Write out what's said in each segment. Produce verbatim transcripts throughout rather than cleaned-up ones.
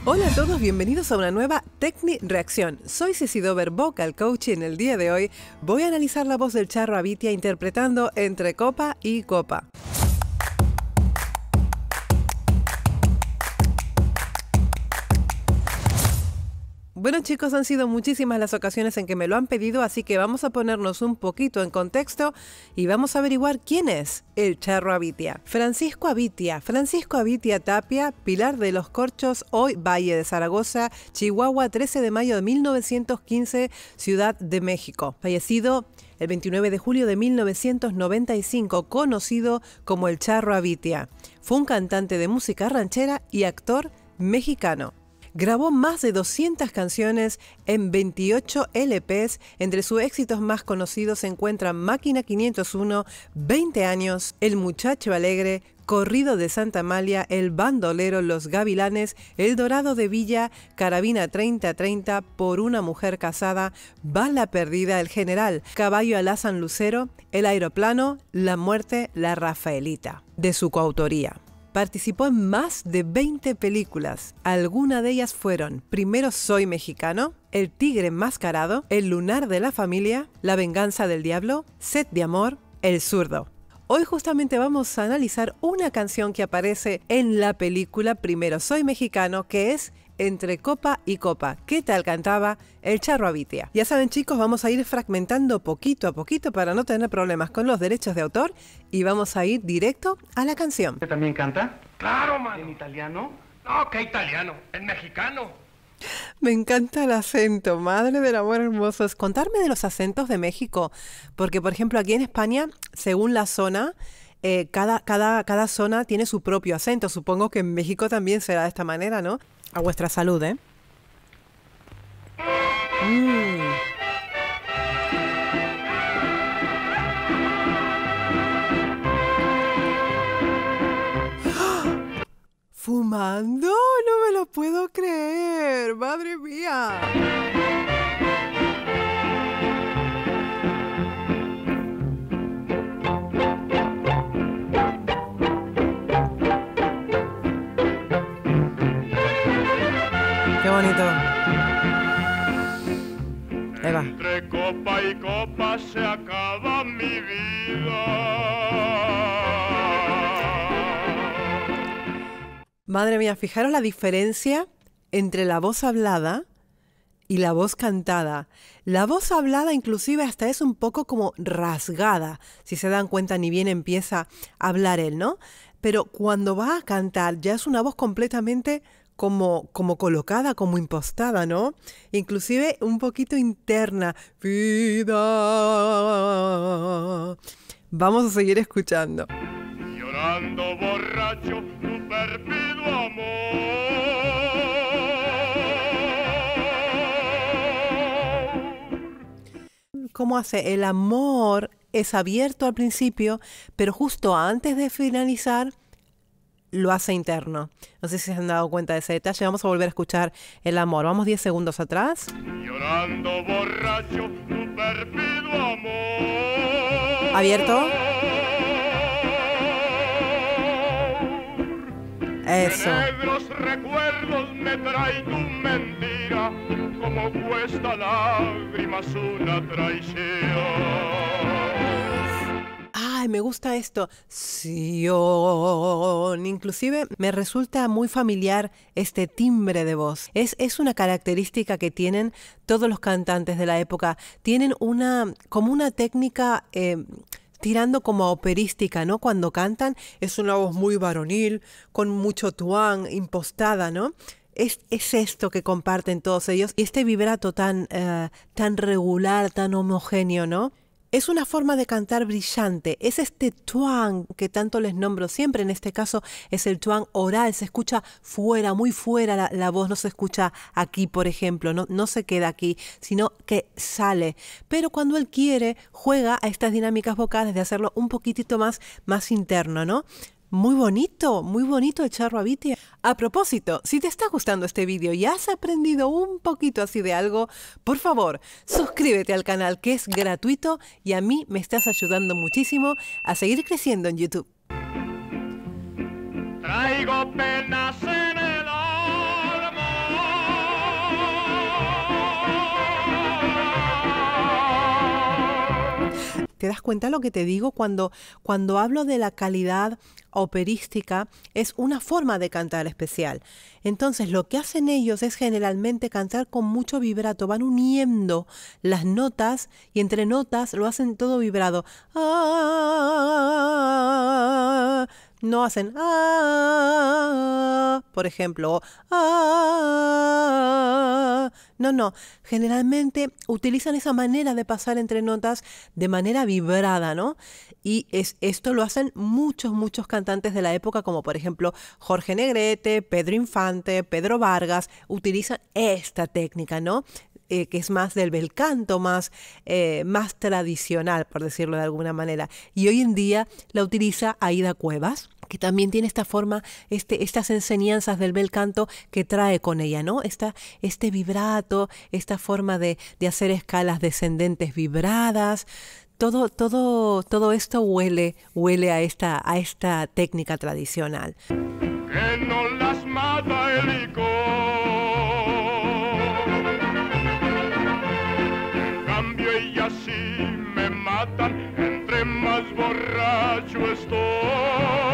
Hola a todos, bienvenidos a una nueva Tecni Reacción. Soy Ceci Dover, Vocal Coach, y en el día de hoy voy a analizar la voz del Charro Avitia interpretando Entre Copa y Copa. Bueno chicos, han sido muchísimas las ocasiones en que me lo han pedido, así que vamos a ponernos un poquito en contexto y vamos a averiguar quién es el Charro Avitia. Francisco Avitia, Francisco Avitia Tapia, Pilar de los Corchos, hoy Valle de Zaragoza, Chihuahua, trece de mayo de mil novecientos quince, Ciudad de México. Fallecido el veintinueve de julio de mil novecientos noventa y cinco, conocido como el Charro Avitia. Fue un cantante de música ranchera y actor mexicano. Grabó más de doscientas canciones en veintiocho L Pes. Entre sus éxitos más conocidos se encuentran Máquina quinientos uno, veinte años, El Muchacho Alegre, Corrido de Santa Amalia, El Bandolero, Los Gavilanes, El Dorado de Villa, Carabina treinta treinta, Por una mujer casada, Bala perdida, El General, Caballo alá San Lucero, El Aeroplano, La muerte, La Rafaelita, de su coautoría. Participó en más de veinte películas. Algunas de ellas fueron Primero soy mexicano, El tigre enmascarado, El lunar de la familia, La venganza del diablo, Sed de amor, El zurdo. Hoy justamente vamos a analizar una canción que aparece en la película Primero soy mexicano, que es Entre Copa y Copa. ¿Qué tal cantaba el Charro Avitia? Ya saben chicos, vamos a ir fragmentando poquito a poquito para no tener problemas con los derechos de autor y vamos a ir directo a la canción. ¿Usted también canta? Claro, mano. ¿En italiano? No, ¿qué italiano? En mexicano. Me encanta el acento, madre del amor hermoso. Es contarme de los acentos de México, porque por ejemplo aquí en España, según la zona, eh, cada, cada, cada zona tiene su propio acento. Supongo que en México también será de esta manera, ¿no? A vuestra salud, ¿eh? Mm. ¿Fumando? No me lo puedo creer. ¡Madre mía! ¡Qué bonito! Ahí va. Entre copa y copa se acaba mi vida. Madre mía, fijaros la diferencia entre la voz hablada y la voz cantada. La voz hablada inclusive hasta es un poco como rasgada. Si se dan cuenta, ni bien empieza a hablar él, ¿no? Pero cuando va a cantar ya es una voz completamente como, como colocada, como impostada, ¿no? Inclusive un poquito interna. Vida. Vamos a seguir escuchando. Llorando borracho tu perfido amor. ¿Cómo hace? El amor es abierto al principio, pero justo antes de finalizar lo hace interno. No sé si se han dado cuenta de ese detalle. Vamos a volver a escuchar El amor. Vamos diez segundos atrás. Llorando borracho tu perfido amor. Abierto. Eso. De negros recuerdos me trae tu mentira, como cuesta lágrimas una traición. Ay, me gusta esto. Sion. Inclusive me resulta muy familiar este timbre de voz. Es, es una característica que tienen todos los cantantes de la época. Tienen una, como una técnica eh, tirando como a operística, ¿no? Cuando cantan es una voz muy varonil, con mucho twang, impostada, ¿no? Es, es esto que comparten todos ellos. Y este vibrato tan, uh, tan regular, tan homogéneo, ¿no? Es una forma de cantar brillante, es este twang que tanto les nombro siempre, en este caso es el twang oral, se escucha fuera, muy fuera la, la voz, no se escucha aquí, por ejemplo, no, no se queda aquí, sino que sale. Pero cuando él quiere, juega a estas dinámicas vocales de hacerlo un poquitito más, más interno, ¿no? Muy bonito, muy bonito el Charro Avitia. A propósito, si te está gustando este vídeo y has aprendido un poquito así de algo, por favor, suscríbete al canal que es gratuito y a mí me estás ayudando muchísimo a seguir creciendo en YouTube. Traigo penas en el alma. cuenta lo que te digo cuando, cuando hablo de la calidad operística? Es una forma de cantar especial. Entonces lo que hacen ellos es generalmente cantar con mucho vibrato, van uniendo las notas y entre notas lo hacen todo vibrado. Ah, no hacen ah, por ejemplo, ah, no, no, generalmente utilizan esa manera de pasar entre notas de manera vibrada, ¿no? Y es, esto lo hacen muchos, muchos cantantes de la época, como por ejemplo Jorge Negrete, Pedro Infante, Pedro Vargas, utilizan esta técnica, ¿no? Eh, que es más del bel canto, más, eh, más tradicional, por decirlo de alguna manera. Y hoy en día la utiliza Aida Cuevas, que también tiene esta forma, este, estas enseñanzas del bel canto que trae con ella, ¿no? Esta, este vibrato, esta forma de, de hacer escalas descendentes vibradas. Todo, todo, todo esto huele, huele a esta, a esta técnica tradicional. Que no las mata el licor. En cambio ellas sí me matan, entre más borracho estoy.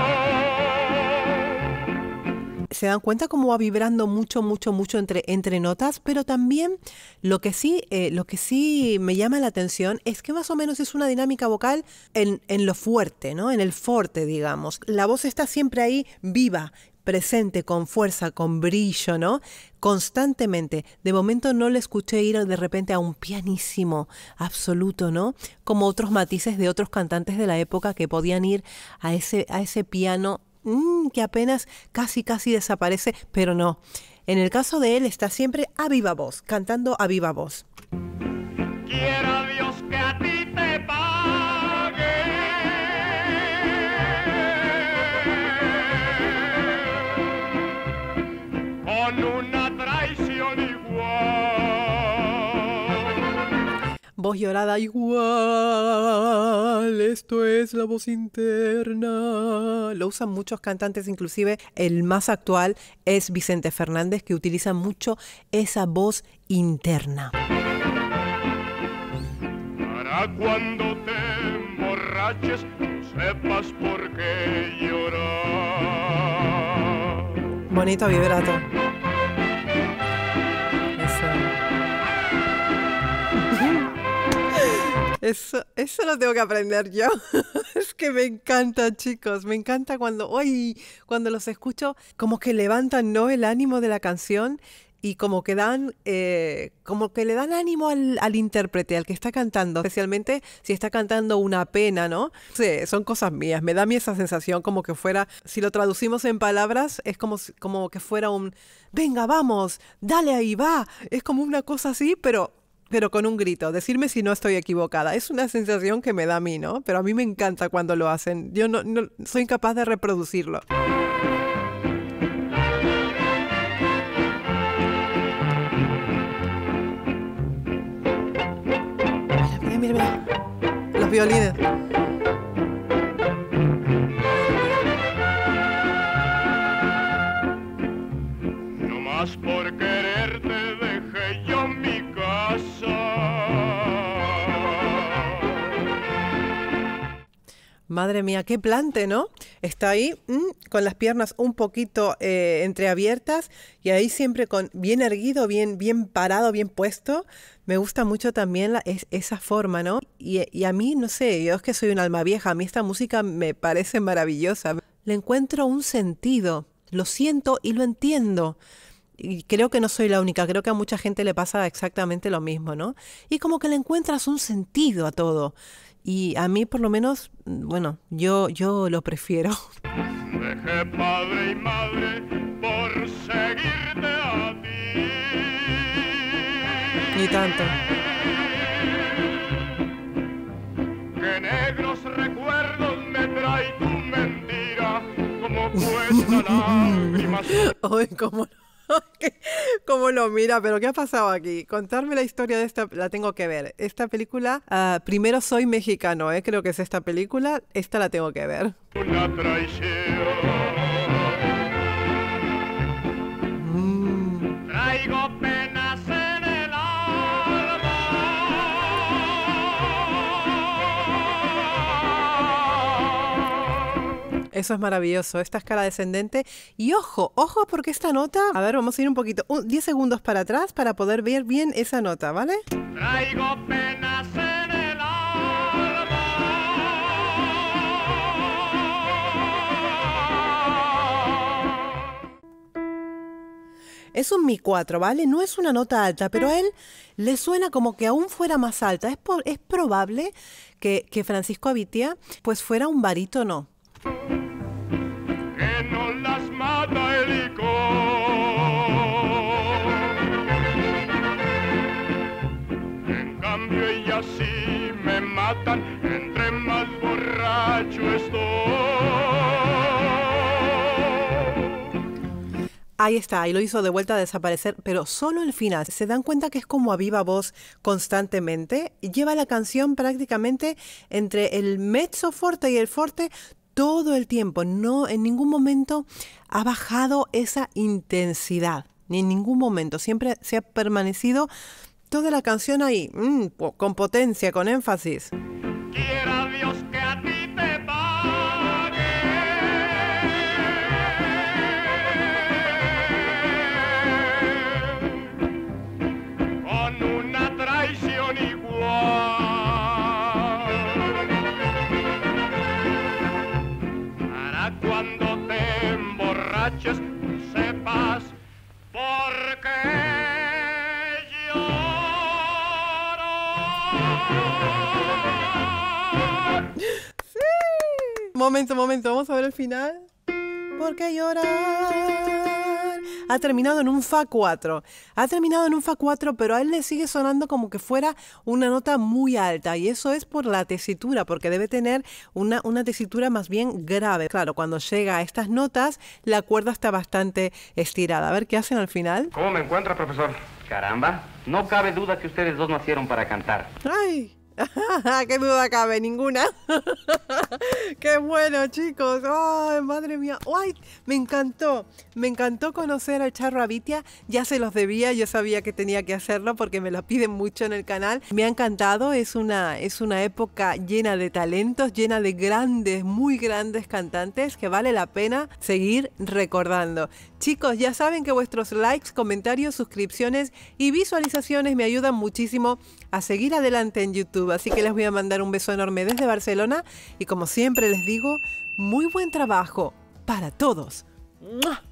Se dan cuenta cómo va vibrando mucho, mucho, mucho entre, entre notas, pero también lo que sí, eh, lo que sí me llama la atención es que más o menos es una dinámica vocal en, en lo fuerte, ¿no? En el forte, digamos. La voz está siempre ahí viva, presente, con fuerza, con brillo, ¿no? Constantemente. De momento no le escuché ir de repente a un pianísimo absoluto, ¿no? Como otros matices de otros cantantes de la época que podían ir a ese, a ese piano mmm, que apenas casi, casi desaparece, pero no. En el caso de él está siempre a viva voz, cantando a viva voz. Quiera Dios que a ti te pague con una traición igual. Voz llorada igual, esto es la voz interna. Lo usan muchos cantantes, inclusive el más actual es Vicente Fernández, que utiliza mucho esa voz interna. Para cuando te emborraches, no sepas por qué llorar. Bonito vibrato. Eso. Eso, eso lo tengo que aprender yo. Es que me encanta, chicos. Me encanta cuando, uy, cuando los escucho, como que levantan, ¿no?, el ánimo de la canción y como que dan, eh, como que le dan ánimo al, al intérprete, al que está cantando, especialmente si está cantando una pena, ¿no? Sí, son cosas mías. Me da a mí esa sensación como que fuera, si lo traducimos en palabras, es como, como que fuera un, venga, vamos, dale ahí, va. Es como una cosa así, pero... pero con un grito, decirme si no estoy equivocada. Es una sensación que me da a mí, ¿no? Pero a mí me encanta cuando lo hacen. Yo no, no soy incapaz de reproducirlo. Mira, mira, mira, mira. Los violines. No más por quererte dejé yo mi casa. Madre mía, qué plante, ¿no? Está ahí mmm, con las piernas un poquito eh, entreabiertas y ahí siempre con bien erguido, bien, bien parado, bien puesto. Me gusta mucho también la, es, esa forma, ¿no? Y, y a mí, no sé, yo es que soy un alma vieja, a mí esta música me parece maravillosa. Le encuentro un sentido, lo siento y lo entiendo. Y creo que no soy la única, creo que a mucha gente le pasa exactamente lo mismo, ¿no? Y como que le encuentras un sentido a todo. Y a mí por lo menos, bueno, yo, yo lo prefiero. Dejé padre y madre por seguirte a ti. Ni tanto. Que negros recuerdos me trae tu mentira, como cuesta lágrimas. Ay, cómo ¿Cómo lo mira? ¿Pero qué ha pasado aquí? Contarme la historia de esta, la tengo que ver. Esta película, uh, primero soy mexicano, ¿eh? Creo que es esta película, esta la tengo que ver. Una traición. Mm. Traigo penas en el alma. Eso es maravilloso, esta escala descendente. Y ojo, ojo porque esta nota... A ver, vamos a ir un poquito, diez segundos para atrás para poder ver bien esa nota, ¿vale? Traigo penas en el alma. Es un mi cuatro, ¿vale? No es una nota alta, pero a él le suena como que aún fuera más alta. Es, por, es probable que, que Francisco Avitia pues fuera un barítono. Que no las mata el licor. En cambio ellas sí me matan, entre más borracho estoy. Ahí está, y lo hizo de vuelta a desaparecer, pero solo el final. ¿Se dan cuenta que es como a viva voz constantemente? Lleva la canción prácticamente entre el mezzo forte y el forte todo el tiempo. No, en ningún momento ha bajado esa intensidad, ni en ningún momento. Siempre se ha permanecido toda la canción ahí, mmm, con potencia, con énfasis. Quiera Dios que a ti te pague con una traición igual. Para cuando te emborraches sepas por qué lloro. Sí. Momento, momento, vamos a ver el final. ¿Por qué llorar? Ha terminado en un fa cuatro. Ha terminado en un fa cuatro, pero a él le sigue sonando como que fuera una nota muy alta. Y eso es por la tesitura, porque debe tener una, una tesitura más bien grave. Claro, cuando llega a estas notas, la cuerda está bastante estirada. A ver qué hacen al final. ¿Cómo me encuentra, profesor? Caramba, no cabe duda que ustedes dos nacieron para cantar. ¡Ay! ¡Qué duda cabe! Ninguna. ¡Qué bueno, chicos! ¡Ay, madre mía! ¡Ay! Me encantó. Me encantó conocer al Charro Avitia. Ya se los debía. Yo sabía que tenía que hacerlo porque me lo piden mucho en el canal. Me ha encantado. Es una, es una época llena de talentos, llena de grandes, muy grandes cantantes que vale la pena seguir recordando. Chicos, ya saben que vuestros likes, comentarios, suscripciones y visualizaciones me ayudan muchísimo a seguir adelante en YouTube. Así que les voy a mandar un beso enorme desde Barcelona y como siempre les digo, muy buen trabajo para todos. ¡Mua!